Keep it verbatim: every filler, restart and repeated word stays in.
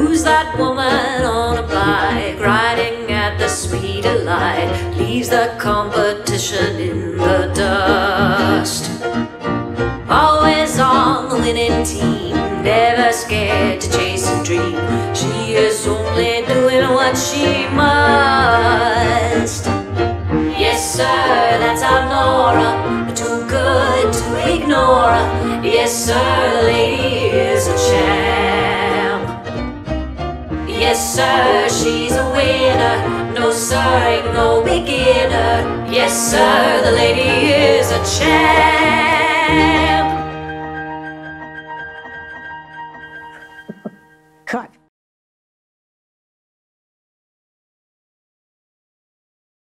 Who's that woman on a bike, riding at the speed of light, leaves the competition in the dust? Always on the winning team, never scared to chase a dream. She is only doing what she must. Yes sir, that's our Nora, too good to ignore her. Yes sir, the lady is a champ. Yes sir, she's a winner, no sir, ain't no beginner. Yes sir, the lady is a champ.